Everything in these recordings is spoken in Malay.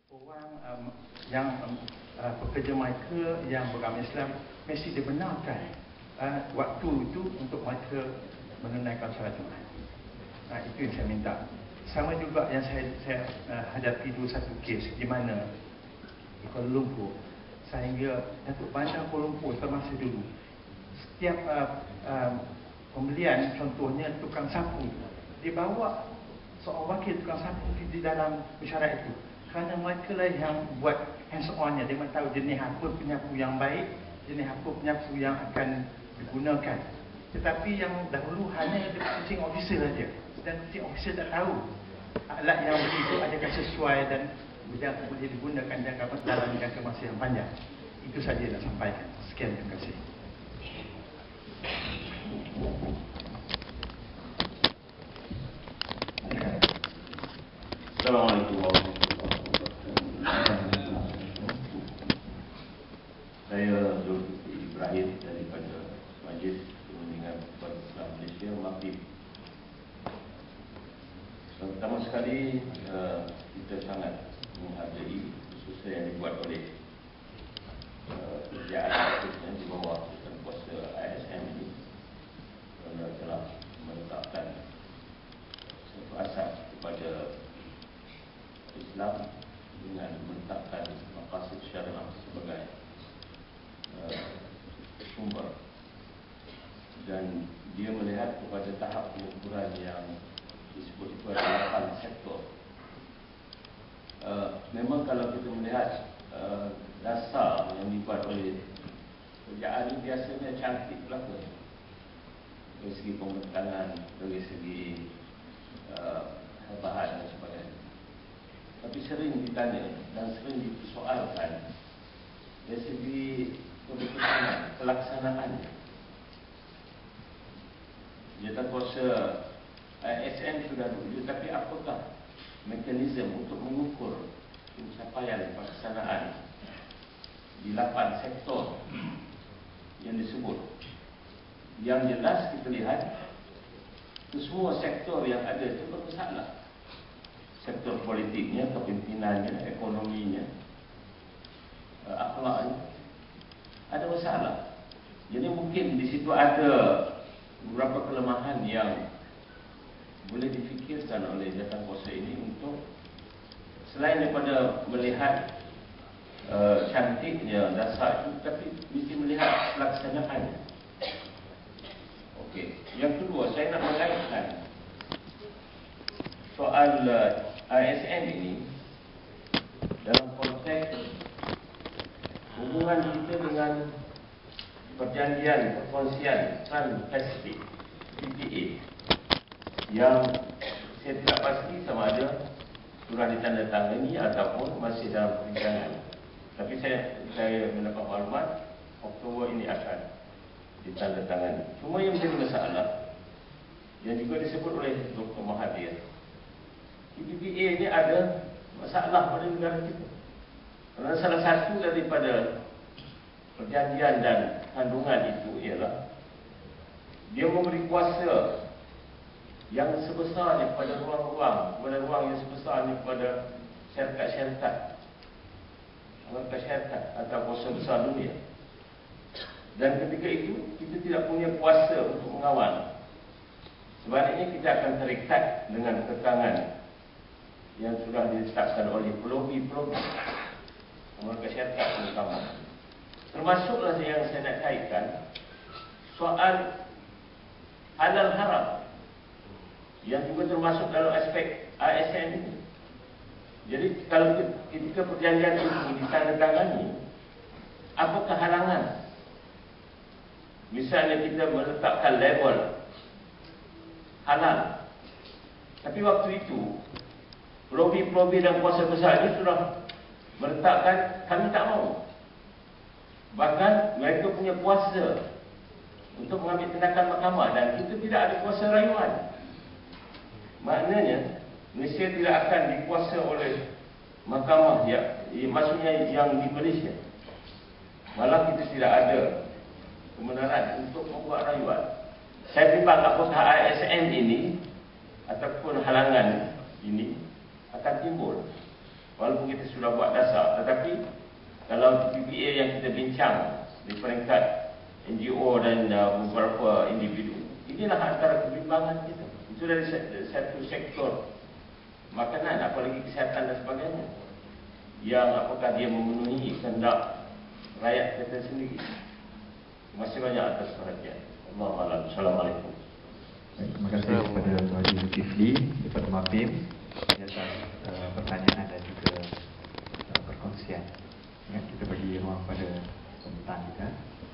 Orang yang pekerja mereka yang beragama Islam mesti dibenarkan waktu itu untuk mereka menunaikan solat Jumaat. Itu yang saya minta. Sama juga yang saya hadapi dulu satu kes di mana di Kuala Lumpur, sehingga Datuk Bandar Kuala Lumpur semasa dulu setiap pembelian, contohnya tukang sapu, dibawa seorang wakil tukang sapu di dalam mesyuarat itu, kerana mereka lah yang buat hands on-nya. Dia tahu jenis apa penyapu yang baik, jenis apa penyapu yang akan digunakan. Tetapi yang dahulu hanya ada kucing officer saja, dan kucing officer tak tahu alat yang begitu adakah sesuai dan boleh digunakan dalam jangka masa yang panjang. Itu saja nak sampaikan. Sekian, terima kasih. Assalamualaikum warahmatullahi wabarakatuh. Saya Zulkifli Ibrahim daripada Majlis Perundingan Umat Islam Malaysia, MAPIM. Pertama sekali, kita sangat menghargai khususnya yang dibuat oleh kerajaan khususnya di bawah kuasa ASN ini, kerana telah menetapkan satu asas kepada Islam dengan menetapkan maqasid syariah sebagai sumber, dan dia melihat kepada tahap pengukuran yang disebut itu adalah 8 sektor. Memang kalau kita melihat dasar yang dibuat oleh kerajaan ini biasanya cantik belaka dari segi pembentangan, dari segi bahan dan sebagainya. Tapi sering ditanya dan sering dipersoalkan dari segi keputusan pelaksanaan. Jawatankuasa ASN sudah dulu, tapi apakah mekanisme untuk mengukur pencapaian pelaksanaan di 8 sektor yang disebut? Yang jelas kita lihat semua sektor yang ada itu bermasalah. Sektor politiknya, kepimimpinannya, ekonominya, akhlaknya ada masalah. Jadi mungkin di situ ada beberapa kelemahan yang boleh difikirkan oleh jawatankuasa ini untuk selain daripada melihat cantiknya dasar itu, tapi mesti melihat pelaksanaannya. Okey. Yang kedua, saya nak mengaitkan soal ASN ini dalam konteks hubungan kita dengan perjanjian perkongsian Trans-Pasifik PPA yang saya tidak pasti sama ada sudah ditandatangani ataupun masih dalam perbincangan. Tapi saya mendapat maklumat Oktober ini akan ditandatangani. Cuma yang menjadi masalah yang juga disebut oleh Dr. Mahathir, PPA ini ada masalah pada negara kita. Kerana salah satu daripada perjanjian dan kandungan itu ialah dia memberi kuasa yang sebesarnya kepada ruang yang sebesarnya kepada syarikat atau kuasa besar dunia. Dan ketika itu kita tidak punya kuasa untuk mengawal. Sebaliknya kita akan terikat dengan kekangan yang sudah ditetapkan oleh pelobi-pelobi mereka syarikat terutama. Termasuklah yang saya nak kaitkan soal halal haram yang juga termasuk dalam aspek ASN ini. Jadi kalau ketika perjanjian itu ditandatangani, apakah halangan? Misalnya kita meletakkan label halal, tapi waktu itu pelobi-pelobi dan kuasa besar ini sudah meletakkan kami tak mau. Bahkan mereka punya kuasa untuk mengambil tindakan mahkamah dan kita tidak ada kuasa rayuan. Maknanya Malaysia tidak akan dikuasa oleh mahkamah maksudnya yang di Malaysia. Malah kita tidak ada kebenaran untuk membuat rayuan. Saya bimbang apakah ASN ini ataupun halangan ini akan timbul. walaupun kita sudah buat dasar. Tetapi kalau PPA yang kita bincang di peringkat NGO dan beberapa individu, inilah antara kebimbangan kita. Itu dari satu sektor makanan, apalagi kesihatan dan sebagainya, yang apakah dia memenuhi kehendak rakyat kita sendiri. Terima kasih banyak atas perhatian. Assalamualaikum. Baik, terima kasih kepada Tuan Haji Zulkifli daripada MAPIM atas pertanyaan dan juga perkongsian. Ya, kita bagi ruang pada pembukaan kita.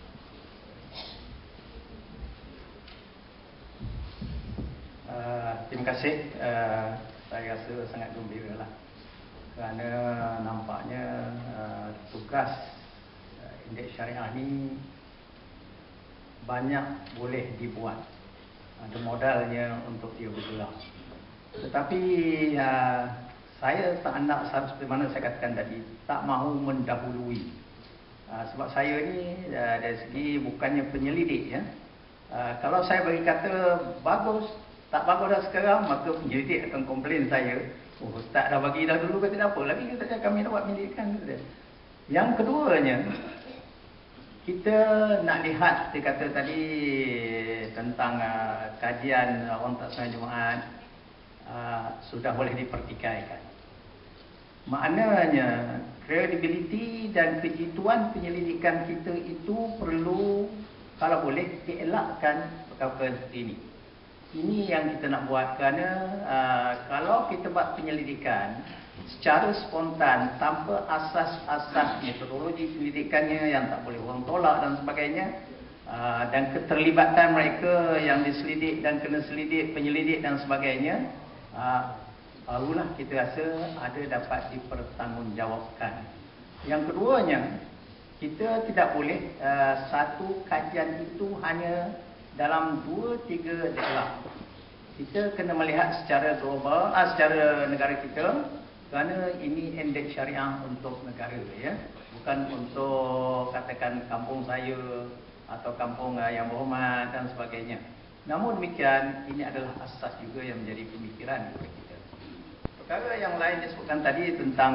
Terima kasih. Saya rasa sangat gembira lah, kerana nampaknya tugas indeks syariah ni banyak boleh dibuat. Ada modalnya untuk dia bergerak. Tetapi saya tak nak, seperti mana saya katakan tadi, tak mahu mendahului. Sebab saya ni dari segi bukannya penyelidik, ya. Kalau saya bagi kata bagus, tak bagus dah sekarang, maka penyelidik akan komplain saya. Oh, Ustaz dah bagi dah dulu, kata tak apa lagi, kata kami nak buat penyelidikan. Yang keduanya, kita nak lihat, dia kata tadi tentang kajian orang tak sembahyang Jumaat sudah boleh dipertikaikan. Maknanya kredibiliti dan kejituan penyelidikan kita itu perlu, kalau boleh, dielakkan perkara seperti ini. Ini yang kita nak buat, kerana kalau kita buat penyelidikan secara spontan tanpa asas-asas metodologi penyelidikannya yang tak boleh orang tolak dan sebagainya, dan keterlibatan mereka yang diselidik dan kena selidik, penyelidik dan sebagainya, barulah kita rasa ada dapat dipertanggungjawabkan. Yang keduanya, kita tidak boleh satu kajian itu hanya dalam 2-3 daerah. Kita kena melihat secara global, secara negara kita, kerana ini indeks syariah untuk negara, ya, bukan untuk katakan kampung saya atau kampung yang berhormat dan sebagainya. Namun demikian, ini adalah asas juga yang menjadi pemikiran kepada kita. Perkara yang lain disebutkan tadi tentang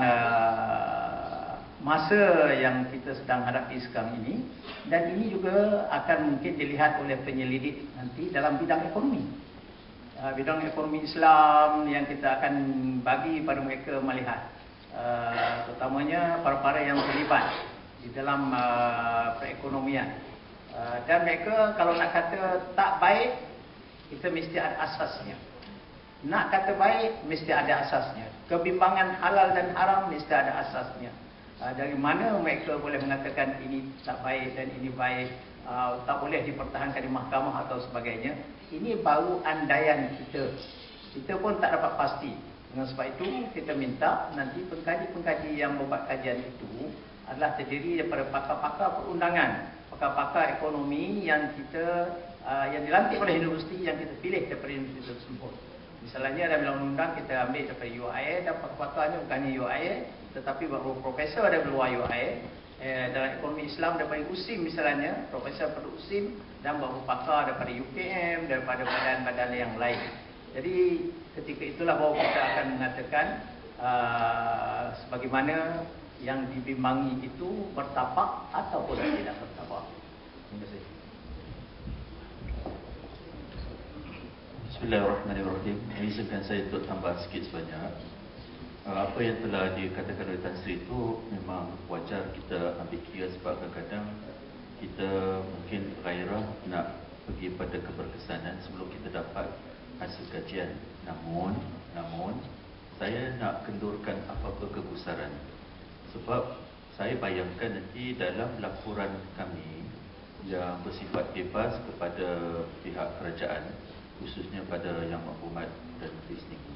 masa yang kita sedang hadapi sekarang ini, dan ini juga akan mungkin dilihat oleh penyelidik nanti dalam bidang ekonomi. Bidang ekonomi Islam yang kita akan bagi pada mereka melihat, terutamanya para-para yang terlibat di dalam perekonomian. Dan mereka kalau nak kata tak baik, kita mesti ada asasnya. Nak kata baik, mesti ada asasnya. Kebimbangan halal dan haram mesti ada asasnya. Dari mana mereka boleh mengatakan ini tak baik dan ini baik, tak boleh dipertahankan di mahkamah atau sebagainya. Ini baru andaian kita. Kita pun tak dapat pasti. Dengan sebab itu kita minta nanti pengkaji-pengkaji yang membuat kajian itu adalah terdiri daripada pakar-pakar perundangan, pakar-pakar ekonomi yang kita yang dilantik oleh universiti yang kita pilih daripada universiti tersebut. Misalnya dalam undang-undang kita ambil daripada UIA, dan pakarnya bukannya UIA, tetapi bahawa profesor dari luar UIA. Dalam ekonomi Islam daripada USIM misalnya, profesor daripada USIM, dan bahawa pakar daripada UKM, daripada badan-badan yang lain. Jadi ketika itulah bahawa kita akan mengatakan sebagaimana yang dibimbangi itu bertapak ataupun tidak bertapak. Terima kasih. Bismillahirrahmanirrahim. Izinkan saya untuk tambah sikit sebanyak. Apa yang telah dikatakan oleh Tan Sri itu memang wajar kita ambil kira, sebab kadang-kadang kita mungkin gairah nak pergi pada keberkesanan sebelum kita dapat hasil kajian. Namun saya nak kendurkan apa-apa kegusaran, sebab saya bayangkan nanti dalam laporan kami yang bersifat bebas kepada pihak kerajaan, khususnya pada Yang Berhormat dan Menteri sendiri,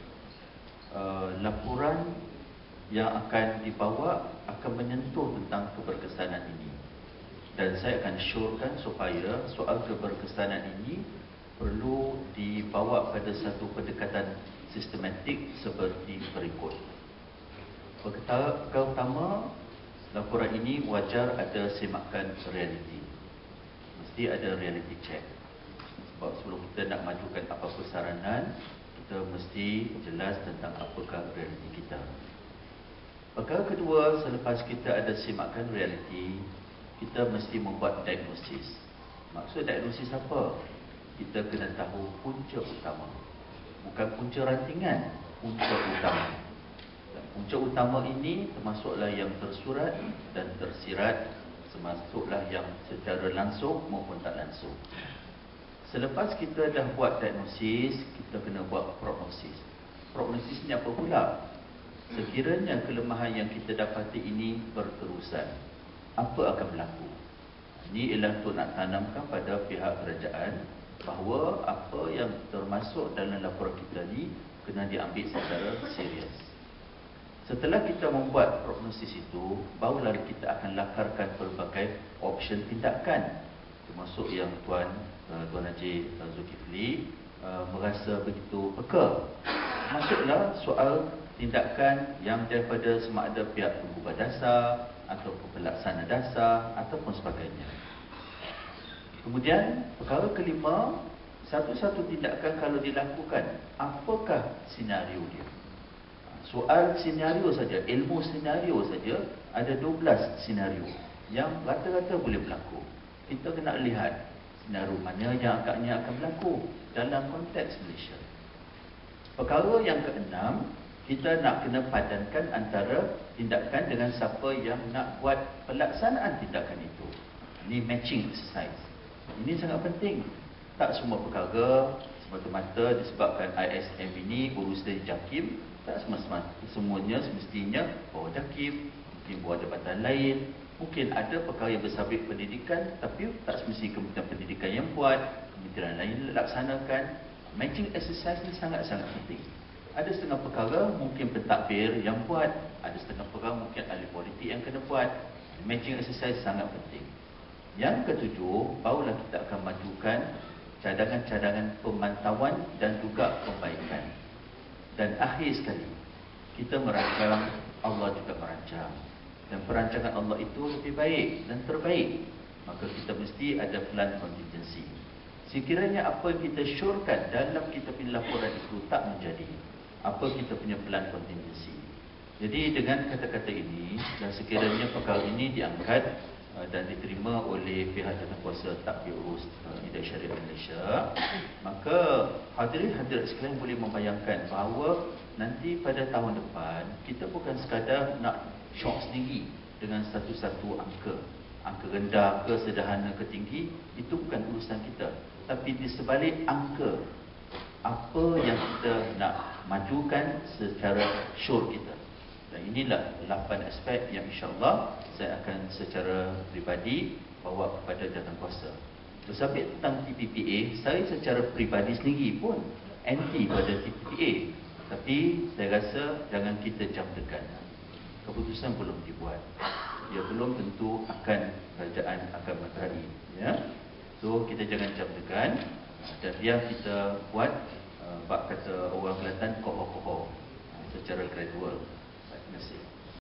laporan yang akan dibawa akan menyentuh tentang keberkesanan ini, dan saya akan syorkan supaya soal keberkesanan ini perlu dibawa pada satu pendekatan sistematik seperti berikut. Perkara pertama, laporan ini wajar ada semakan realiti, mesti ada reality check. Sebab sebelum kita nak majukan apa-apa saranan, kita mesti jelas tentang apakah realiti kita. Perkara kedua, selepas kita ada simakkan realiti, kita mesti membuat diagnosis. Maksud diagnosis apa? Kita kena tahu punca utama. Bukan punca rantingan, punca utama. Dan punca utama ini termasuklah yang tersurat dan tersirat, termasuklah yang secara langsung maupun tak langsung. Selepas kita dah buat diagnosis, kita kena buat prognosis. Prognosis ni apa pula? Sekiranya kelemahan yang kita dapati ini berterusan, apa akan berlaku? Ini ialah untuk nak tanamkan pada pihak kerajaan bahawa apa yang termasuk dalam laporan kita ni kena diambil secara serius. Setelah kita membuat prognosis itu, barulah kita akan lakarkan pelbagai option tindakan, termasuk yang Tuan Haji Zulkifli merasa begitu peka. Masuklah soal tindakan yang daripada sama ada pihak penggubah dasar ataupun pelaksana dasar ataupun sebagainya. Kemudian perkara kelima, satu-satu tindakan kalau dilakukan, apakah senario dia? Soal senario saja, ilmu senario saja ada 12 senario yang rata-rata boleh berlaku. Kita kena lihat senario mana yang agaknya akan berlaku dalam konteks Malaysia. Perkara yang keenam, kita nak kena padankan antara tindakan dengan siapa yang nak buat pelaksanaan tindakan itu. Ini matching exercise. Ini sangat penting. Tak semua perkara semata-mata disebabkan ISM ini urus dari JAKIM, tak semuanya semestinya bawa JAKIM, mungkin bawa jabatan lain. Mungkin ada perkara yang bersabit pendidikan, tapi tak semestinya Kementerian Pendidikan yang buat, kementerian lain laksanakan. Matching exercise ni sangat-sangat penting. Ada setengah perkara mungkin pentadbir yang buat, ada setengah perkara mungkin ahli politik yang kena buat. Matching exercise sangat penting. Yang ketujuh, barulah kita akan majukan cadangan-cadangan pemantauan dan juga perbaikan. Dan akhir sekali, kita merancang, Allah juga merancang. Dan perancangan Allah itu lebih baik dan terbaik. Maka kita mesti ada plan contingency. Sekiranya apa yang kita syorkan dalam kita punya laporan itu tak menjadi, apa kita punya plan contingency. Jadi dengan kata-kata ini, dan sekiranya perkara ini diangkat dan diterima oleh pihak jawatankuasa Tadbir Urus Indeks Syariah Malaysia, maka hadirin-hadirat sekalian boleh membayangkan bahawa nanti pada tahun depan kita bukan sekadar nak syok sendiri dengan satu-satu angka. Angka rendah ke, sederhana ke, tinggi, itu bukan urusan kita. Tapi di sebalik angka, apa yang kita nak majukan secara sure kita. Dan inilah 8 aspek yang insya-Allah saya akan secara peribadi bawa kepada jawatankuasa. Bersabit tentang TPPA, saya secara peribadi sendiri pun anti pada TPPA. Tapi saya rasa jangan kita jam tekan. Keputusan belum dibuat. Dia belum tentu kerajaan akan menerai, ya. So kita jangan jam tekan dan biar kita buat bab kata orang Kelantan koho-koho secara gradual. Terima kasih.